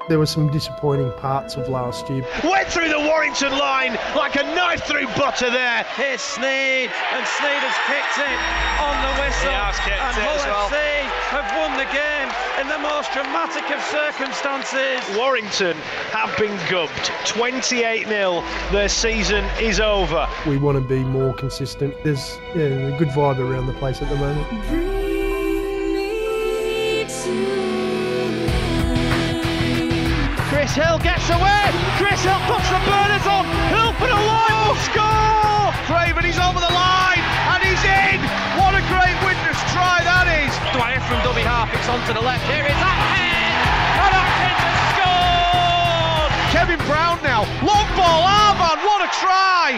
There were some disappointing parts of last year. Went through the Warrington line like a knife through butter there. Here's Sneyd, and Sneyd has kicked it on the whistle. He has kicked and it Hull as well. FC have won the game in the most dramatic of circumstances. Warrington have been gubbed. 28-0. Their season is over. We want to be more consistent. There's a good vibe around the place at the moment. Chris Hill gets away. Chris Hill puts the burners on. Hill for the line will score. Craven, he's over the line and he's in. What a great witness try that is. Dwyer from dummy half, it's onto the left. Here is Atkins, and Atkins has scored. Kevin Brown now. Long ball, Arvan, what a try.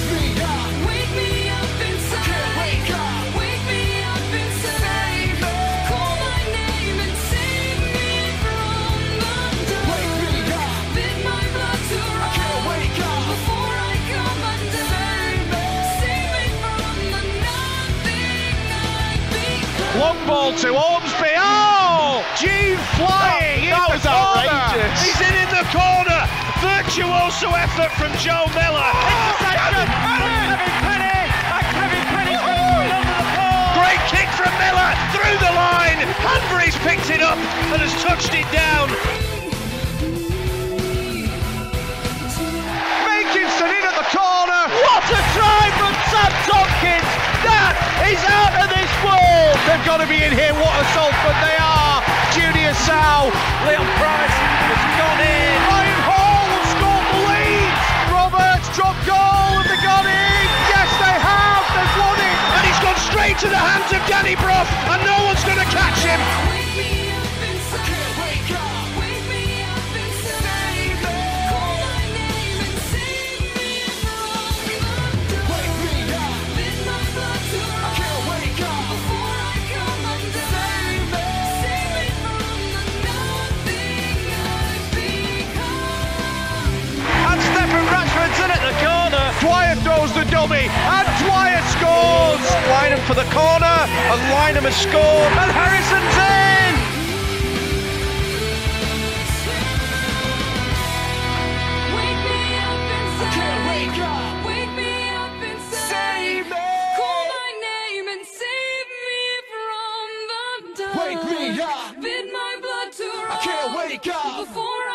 Long ball to Ormsby. Oh! Gene flying in the corner. Outrageous. He's in the corner. Virtuoso effort from Joe Miller. Interception. Kevin Penny. And Kevin Penny's going to put it under the pole. Great kick from Miller through the line. Hanbury's picked it up and has touched it down. Makinson in at the corner. What a try from Sam Tompkins. That is out of this world. They've got to be in here. What a Salford they are. Junior Sow. Leon Price has gone in. Ryan Hall will score for Leeds. Roberts drop goal and they got in. Yes, they have. They've won it. And he's gone straight to the hands of Danny Brough and no one's going to catch him. Dwyer throws the dummy, and Dwyer scores! Lynham for the corner, and Lynham has scored, and Harrison's in! Wake me up inside. Wake up. Wake me up inside. Save me! Call my name and save me from the dark. Wake me up. Bid my blood to run. I can't wake up. Before